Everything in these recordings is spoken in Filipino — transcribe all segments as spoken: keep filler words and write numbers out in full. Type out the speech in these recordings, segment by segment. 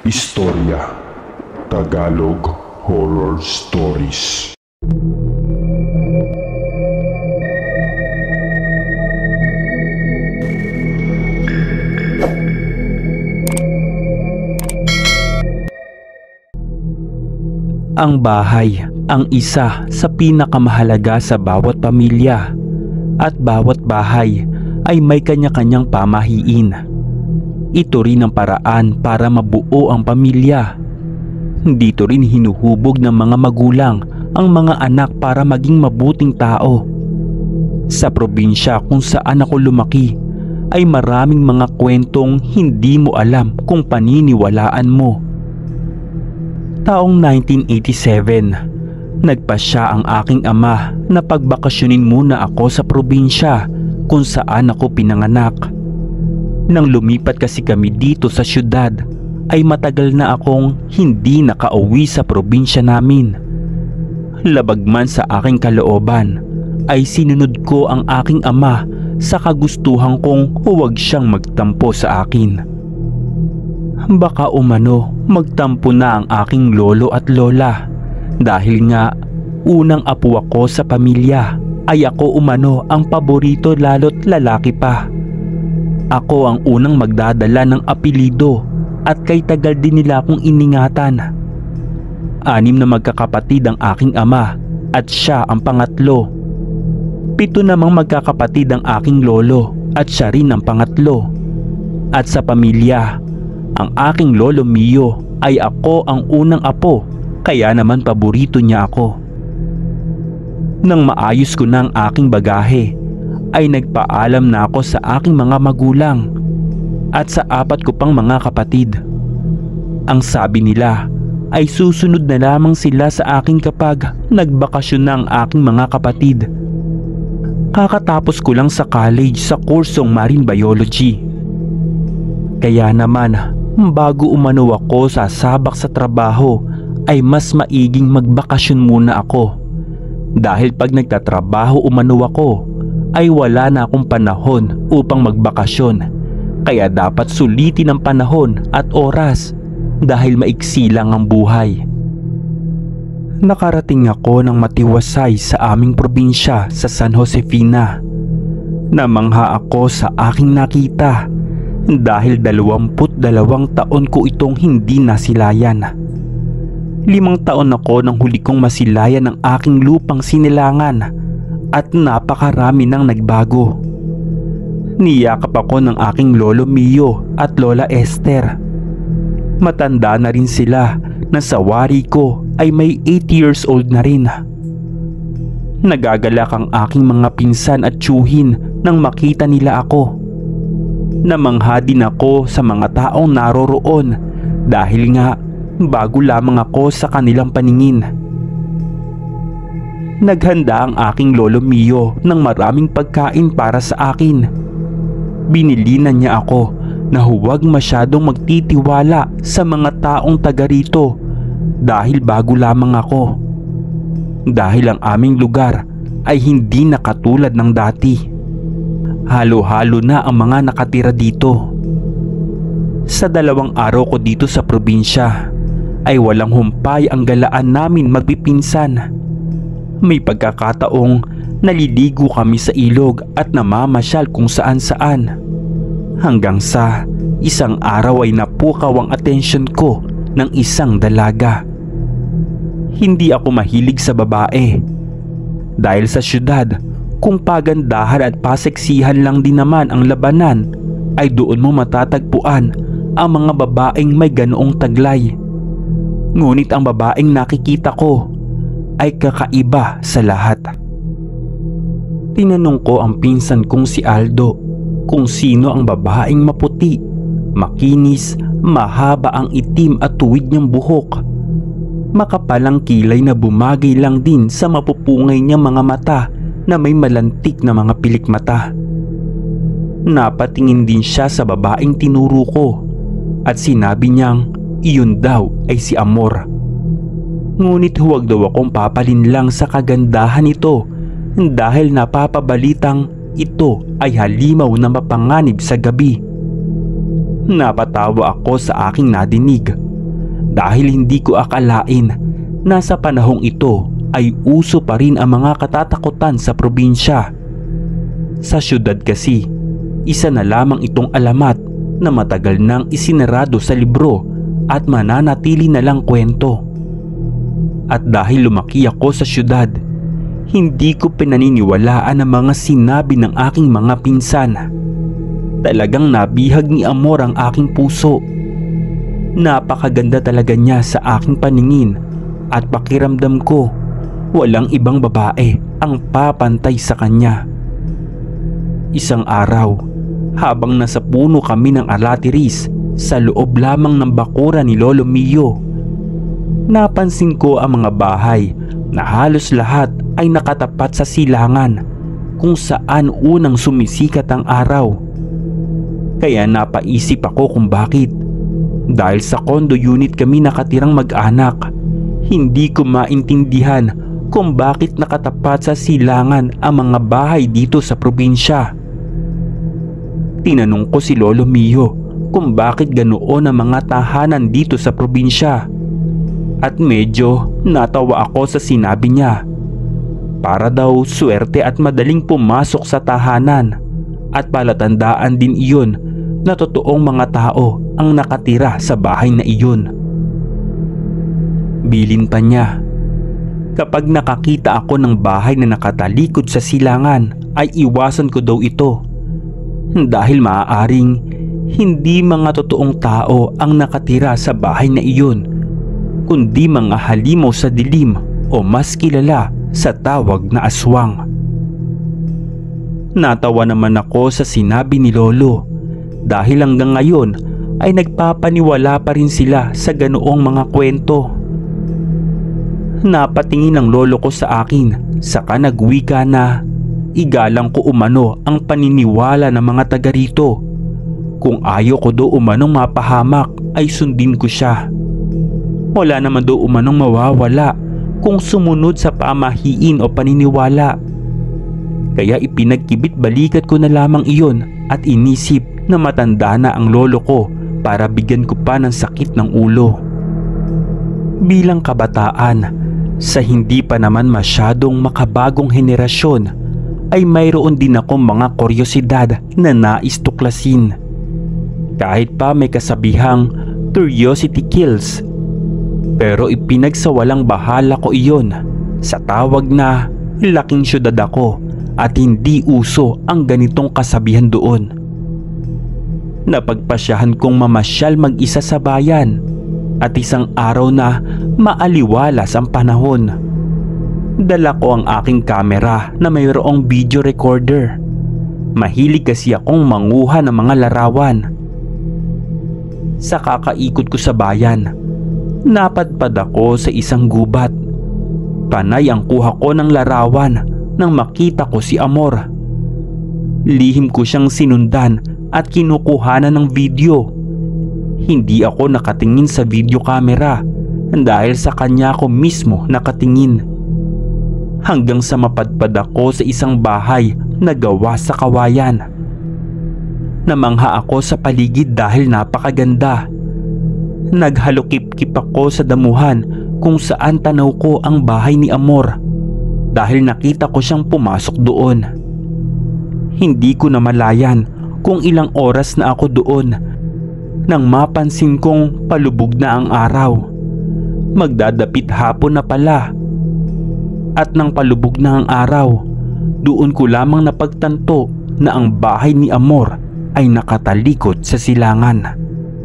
Istorya Tagalog Horror Stories. Ang bahay ang isa sa pinakamahalaga sa bawat pamilya, at bawat bahay ay may kanya-kanyang pamahiin. Ito rin ang paraan para mabuo ang pamilya. Dito rin hinuhubog ng mga magulang ang mga anak para maging mabuting tao. Sa probinsya kung saan ako lumaki ay maraming mga kwentong hindi mo alam kung paniniwalaan mo. Taong nineteen eighty-seven, nagpasya ang aking ama na pagbakasyonin muna ako sa probinsya kung saan ako pinanganak. Nang lumipat kasi kami dito sa syudad, ay matagal na akong hindi nakauwi sa probinsya namin. Labag man sa aking kalooban, ay sinunod ko ang aking ama sa kagustuhan kong huwag siyang magtampo sa akin. Baka umano magtampo na ang aking lolo at lola dahil nga unang apo ako sa pamilya, ay ako umano ang paborito lalo't lalaki pa. Ako ang unang magdadala ng apelido at kay tagal din nila akong iningatan. Anim na magkakapatid ang aking ama at siya ang pangatlo. Pito namang magkakapatid ang aking lolo at siya rin ang pangatlo. At sa pamilya, ang aking lolo Mio ay ako ang unang apo, kaya naman paborito niya ako. Nang maayos ko na ang aking bagahe, ay nagpaalam na ako sa aking mga magulang at sa apat ko pang mga kapatid. Ang sabi nila ay susunod na lamang sila sa akin kapag nagbakasyon na ang aking mga kapatid. Kakatapos ko lang sa college sa kursong Marine Biology. Kaya naman, bago umano ako sasabak sa trabaho, ay mas maiging magbakasyon muna ako. Dahil pag nagtatrabaho umano ako, ay wala na akong panahon upang magbakasyon. Kaya dapat sulitin ang panahon at oras dahil maiksi lang ang buhay. Nakarating ako ng matiwasay sa aming probinsya sa San Josefina. Namangha ako sa aking nakita dahil dalawamput dalawang taon ko itong hindi nasilayan. Limang taon ako nang huli kong masilayan ng aking lupang sinilangan at napakarami nang nagbago. Niyakap ako ng aking lolo Mio at lola Esther. Matanda na rin sila na sa wari ko ay may eight years old na rin. Nagagalak ang aking mga pinsan at tiyuhin nang makita nila ako. Namangha din ako sa mga taong naroroon dahil nga bago lamang ako sa kanilang paningin. Naghanda ang aking lolo Mio ng maraming pagkain para sa akin. Binilinan niya ako na huwag masyadong magtitiwala sa mga taong taga rito dahil bago lamang ako. Dahil ang aming lugar ay hindi na katulad ng dati. Halo-halo na ang mga nakatira dito. Sa dalawang araw ko dito sa probinsya ay walang humpay ang galaan namin magpipinsan. May pagkakataong naliligo kami sa ilog at namamasyal kung saan-saan. Hanggang sa isang araw ay napukaw ang atensyon ko ng isang dalaga. Hindi ako mahilig sa babae. Dahil sa syudad, kung pagandahan at paseksihan lang din naman ang labanan, ay doon mo matatagpuan ang mga babaeng may ganoong taglay. Ngunit ang babaeng nakikita ko ay kakaiba sa lahat. Tinanong ko ang pinsan kong si Aldo kung sino ang babaeng maputi, makinis, mahaba ang itim at tuwid niyang buhok. Makapalang kilay na bumagay lang din sa mapupungay niyang mga mata na may malantik na mga pilik mata. Napatingin din siya sa babaeng tinuro ko at sinabi niyang iyon daw ay si Amor. Ngunit huwag daw akong papalin lang sa kagandahan nito dahil napapabalitang ito ay halimaw na mapanganib sa gabi. Napatawa ako sa aking nadinig dahil hindi ko akalain na sa panahong ito ay uso pa rin ang mga katatakutan sa probinsya. Sa syudad kasi, isa na lamang itong alamat na matagal nang isinarado sa libro at mananatili na lang kwento. At dahil lumaki ako sa syudad, hindi ko pinaniniwalaan ang mga sinabi ng aking mga pinsan. Talagang nabihag ni Amor ang aking puso. Napakaganda talaga niya sa aking paningin at pakiramdam ko walang ibang babae ang papantay sa kanya. Isang araw, habang nasa puno kami ng alatiris sa loob lamang ng bakuran ni Lolo Mio, napansin ko ang mga bahay na halos lahat ay nakatapat sa silangan kung saan unang sumisikat ang araw. Kaya napaisip ako kung bakit. Dahil sa condo unit kami nakatirang mag-anak, hindi ko maintindihan kung bakit nakatapat sa silangan ang mga bahay dito sa probinsya. Tinanong ko si Lolo Mio kung bakit ganoon ang mga tahanan dito sa probinsya. At medyo natawa ako sa sinabi niya. Para daw swerte at madaling pumasok sa tahanan, at palatandaan din iyon na totoong mga tao ang nakatira sa bahay na iyon. Bilin pa niya, kapag nakakita ako ng bahay na nakatalikod sa silangan ay iwasan ko daw ito, dahil maaaring hindi mga totoong tao ang nakatira sa bahay na iyon, kundi mga halimaw sa dilim o mas kilala sa tawag na aswang. Natawa naman ako sa sinabi ni Lolo, dahil hanggang ngayon ay nagpapaniwala pa rin sila sa ganoong mga kwento. Napatingin ang lolo ko sa akin, saka nagwika na igalang ko umano ang paniniwala ng mga taga rito. Kung ayaw ko do umanong mapahamak ay sundin ko siya. Wala naman do umanong mawawala kung sumunod sa pamahiin o paniniwala. Kaya ipinagkibit balikat ko na lamang iyon at inisip na matanda na ang lolo ko para bigyan ko pa ng sakit ng ulo. Bilang kabataan, sa hindi pa naman masyadong makabagong henerasyon, ay mayroon din akong mga kuryosidad na nais tuklasin. Kahit pa may kasabihang curiosity kills, pero ipinagsawalang bahala ko iyon sa tawag na laking syudad ako at hindi uso ang ganitong kasabihan doon. Napagpasyahan kong mamasyal mag-isa sa bayan at isang araw na maaliwalas ang panahon. Dala ko ang aking kamera na mayroong video recorder. Mahilig kasi akong manguha ng mga larawan. Sa kakaikot ko sa bayan, napadpad ako sa isang gubat. Panay ang kuha ko ng larawan nang makita ko si Amor. Lihim ko siyang sinundan at kinukuhanan ng video. Hindi ako nakatingin sa video camera dahil sa kanya ako mismo nakatingin. Hanggang sa mapadpad ako sa isang bahay na gawa sa kawayan. Namangha ako sa paligid dahil napakaganda. Naghalukip-kip ako sa damuhan kung saan tanaw ko ang bahay ni Amor dahil nakita ko siyang pumasok doon. Hindi ko namalayan kung ilang oras na ako doon nang mapansin kong palubog na ang araw. Magdadapit hapon na pala. At nang palubog na ang araw, doon ko lamang napagtanto na ang bahay ni Amor ay nakatalikod sa silangan.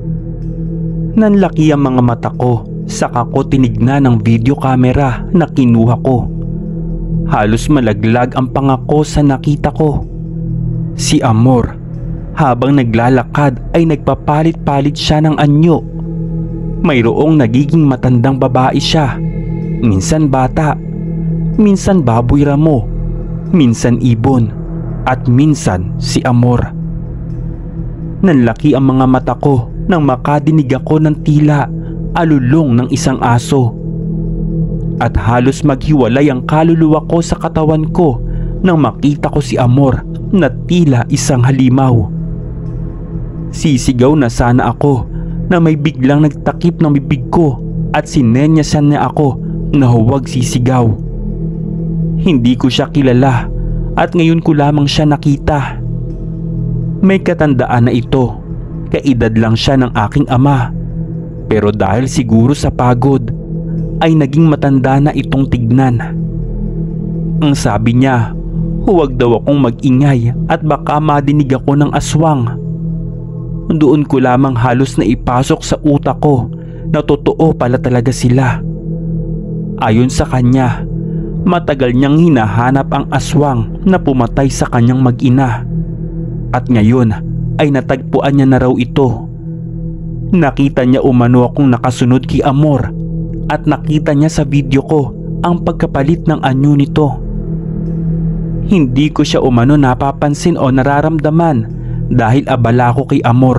Nanlaki ang mga mata ko saka ko tinignan ang video camera na kinuha ko. Halos malaglag ang pangako sa nakita ko. Si Amor, habang naglalakad ay nagpapalit-palit siya ng anyo. Mayroong nagiging matandang babae siya. Minsan bata, minsan baboy ramo, minsan ibon, at minsan si Amor. Nanlaki ang mga mata ko nang makadinig ako ng tila alulong ng isang aso. At halos maghiwalay ang kaluluwa ko sa katawan ko nang makita ko si Amor na tila isang halimaw. Sisigaw na sana ako na may biglang nagtakip ng bibig ko at sinenyasan niya ako na huwag sisigaw. Hindi ko siya kilala at ngayon ko lamang siya nakita. May katandaan na ito, kaedad lang siya ng aking ama, pero dahil siguro sa pagod ay naging matanda na itong tignan. Ang sabi niya, huwag daw akong mag-ingay at baka madinig ako ng aswang. Doon ko lamang halos na ipasok sa utak ko na totoo pala talaga sila. Ayon sa kanya, matagal niyang hinahanap ang aswang na pumatay sa kanyang mag-ina. At ngayon ay natagpuan niya na raw ito. Nakita niya umano akong nakasunod kay Amor at nakita niya sa video ko ang pagkapalit ng anyo nito. Hindi ko siya umano napapansin o nararamdaman dahil abala ko kay Amor.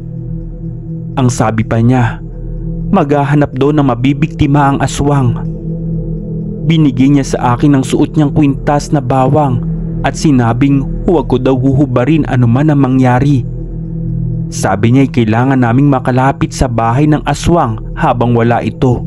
Ang sabi pa niya, maghahanap daw na mabibiktima ang aswang. Binigay niya sa akin ang suot niyang kwintas na bawang at sinabing huwag ko daw huhubarin anuman ang mangyari. Sabi niya ay kailangan naming makalapit sa bahay ng aswang habang wala ito.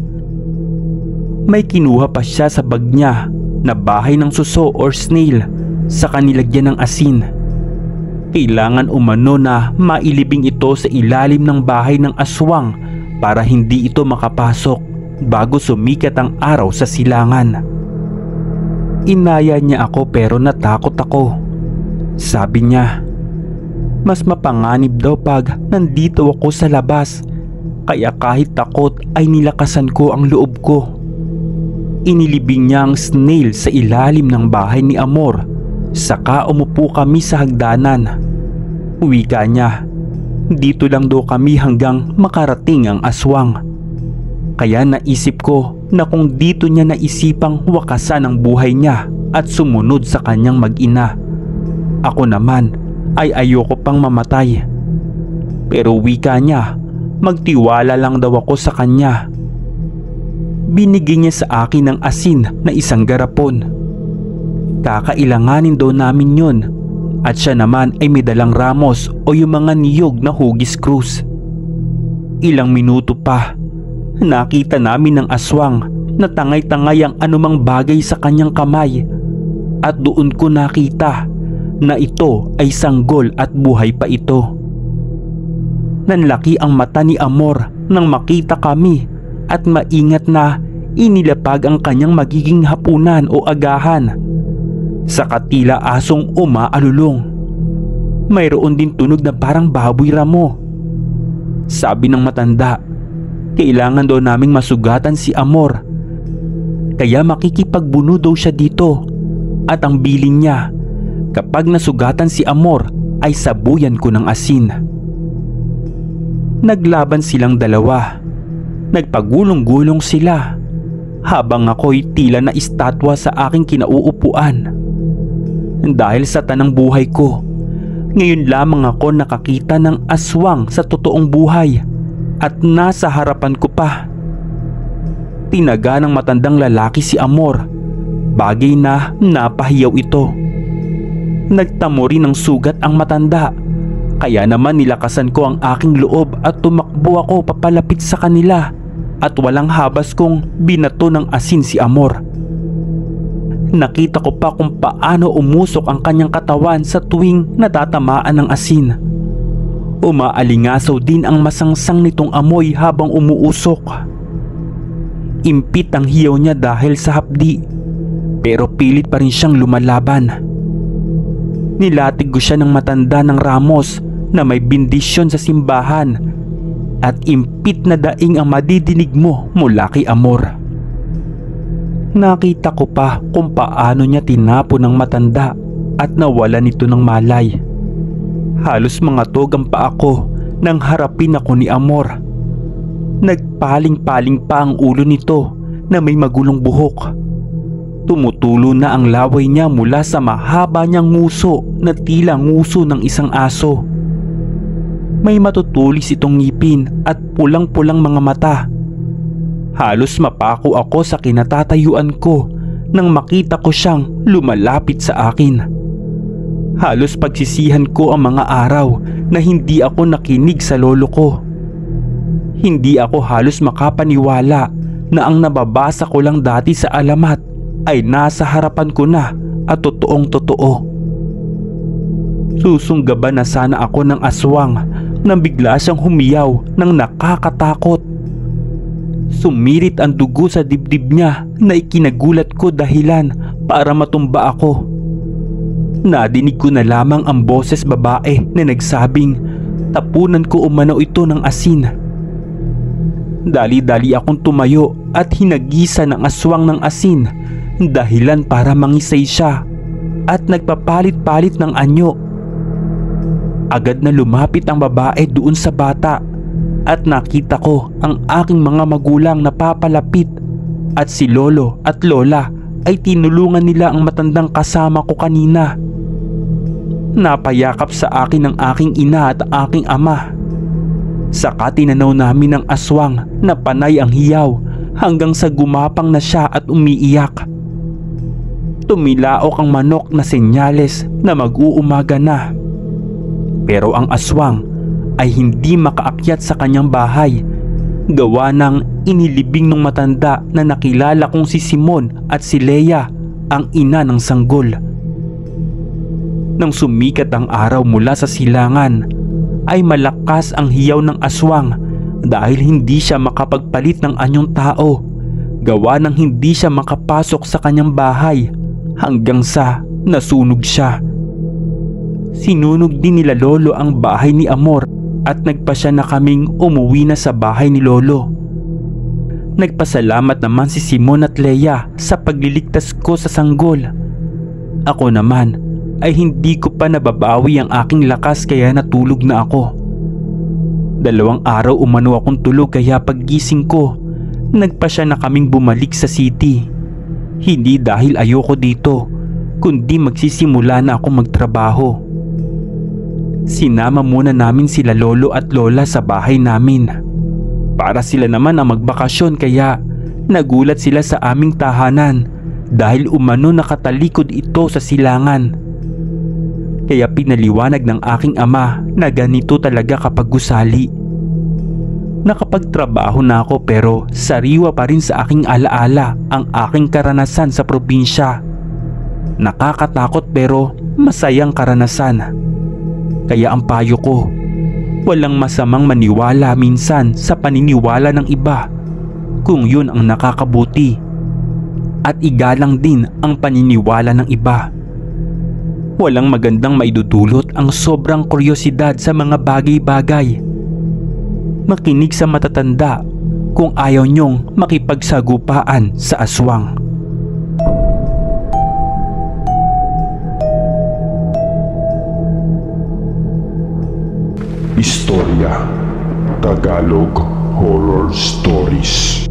May kinuha pa siya sa bag niya na bahay ng suso or snail sa kanilagyan ng asin. Kailangan umano na mailibing ito sa ilalim ng bahay ng aswang para hindi ito makapasok bago sumikat ang araw sa silangan. Inaya niya ako pero natakot ako. Sabi niya, mas mapanganib daw pag nandito ako sa labas, kaya kahit takot ay nilakasan ko ang loob ko. Inilibing niya ang snail sa ilalim ng bahay ni Amor, saka umupo kami sa hagdanan. Wika niya, dito lang daw kami hanggang makarating ang aswang. Kaya naisip ko na kung dito niya naisipang wakasan ang buhay niya at sumunod sa kanyang mag-ina, ako naman ay ayoko pang mamatay. Pero wika niya, magtiwala lang daw ako sa kanya. Binigay niya sa akin ng asin na isang garapon. Kakailanganin daw namin yun at siya naman ay may dalang ramos o yung mga niyog na hugis krus. Ilang minuto pa, nakita namin ng aswang na tangay-tangay ang anumang bagay sa kanyang kamay at doon ko nakita na ito ay sanggol at buhay pa ito. Nanlaki ang mata ni Amor nang makita kami at maingat na inilapag ang kanyang magiging hapunan o agahan. Sa katila asong umaalulong. Mayroon din tunog na parang baboy ramo. Sabi ng matanda, kailangan daw naming masugatan si Amor. Kaya makikipagbuno daw siya dito. At ang bilin niya, kapag nasugatan si Amor ay sabuyan ko ng asin. Naglaban silang dalawa. Nagpagulong-gulong sila habang ako'y tila na estatwa sa aking kinauupuan. Dahil sa tanang buhay ko, ngayon lamang ako nakakita ng aswang sa totoong buhay at nasa harapan ko pa. Tinaga ng matandang lalaki si Amor, bagay na napahiyaw ito. Nagtamo rin ng sugat ang matanda, kaya naman nilakasan ko ang aking loob at tumakbo ako papalapit sa kanila at walang habas kong binato ng asin si Amor. Nakita ko pa kung paano umusok ang kanyang katawan sa tuwing natatamaan ng asin. Umaalingasaw din ang masangsang nitong amoy habang umuusok. Impit ang hiyaw niya dahil sa hapdi, pero pilit pa rin siyang lumalaban. Nilatig ko siya ng matanda ng ramos na may bendisyon sa simbahan at impit na daing ang madidinig mo mula kay Amor. Nakita ko pa kung paano niya tinapo ng matanda at nawala nito ng malay. Halos mangatog ang paa ko nang harapin ako ni Amor. Nagpaling-paling pa ang ulo nito na may magulong buhok. Tumutulo na ang laway niya mula sa mahaba niyang nguso na tila nguso ng isang aso. May matutulis itong ngipin at pulang-pulang mga mata. Halos mapako ako sa kinatatayuan ko nang makita ko siyang lumalapit sa akin. Halos pagsisihan ko ang mga araw na hindi ako nakinig sa lolo ko. Hindi ako halos makapaniwala na ang nababasa ko lang dati sa alamat ay nasa harapan ko na at totoong totoo. Susunggaban na sana ako ng aswang nang bigla siyang humiyaw ng nakakatakot. Sumirit ang dugo sa dibdib niya na ikinagulat ko dahilan para matumba ako. Nadinig ko na lamang ang boses babae na nagsabing tapunan ko umano ito ng asin. Dali-dali akong tumayo at hinagisa ng aswang ng asin dahilan para mangisay siya at nagpapalit-palit ng anyo. Agad na lumapit ang babae doon sa bata at nakita ko ang aking mga magulang na papalapit at si lolo at lola ay tinulungan nila ang matandang kasama ko kanina. Napayakap sa akin ang aking ina at aking ama. Saka tinanaw namin ang aswang na panay ang hiyaw hanggang sa gumapang na siya at umiiyak. Tumilaok ang manok na senyales na mag-uumaga na. Pero ang aswang ay hindi makaakyat sa kanyang bahay gawa ng inilibing ng matanda na nakilala kong si Simon at si Leia, ang ina ng sanggol. Nang sumikat ang araw mula sa silangan ay malakas ang hiyaw ng aswang dahil hindi siya makapagpalit ng anyong tao gawa ng hindi siya makapasok sa kanyang bahay hanggang sa nasunog siya. Sinunog din nila lolo ang bahay ni Amor at nagpasya na kaming umuwi na sa bahay ni lolo. Nagpasalamat naman si Simon at Leia sa pagliligtas ko sa sanggol. Ako naman ay hindi ko pa nababawi ang aking lakas kaya natulog na ako. Dalawang araw umano akong tulog kaya paggising ko, nagpasya na kaming bumalik sa city. Hindi dahil ayoko dito, kundi magsisimula na ako magtrabaho. Sinama muna namin sila lolo at lola sa bahay namin. Para sila naman ang magbakasyon kaya nagulat sila sa aming tahanan dahil umano nakatalikod ito sa silangan. Kaya pinaliwanag ng aking ama na ganito talaga kapag gusali. Nakapagtrabaho na ako pero sariwa pa rin sa aking alaala ang aking karanasan sa probinsya. Nakakatakot pero masayang karanasan. Kaya ang payo ko, walang masamang maniwala minsan sa paniniwala ng iba kung yun ang nakakabuti. At igalang din ang paniniwala ng iba. Walang magandang maidudulot ang sobrang kuryosidad sa mga bagay-bagay. Makinig sa matatanda kung ayaw nyong makipagsagupaan sa aswang. Istorya Tagalog Horror Stories.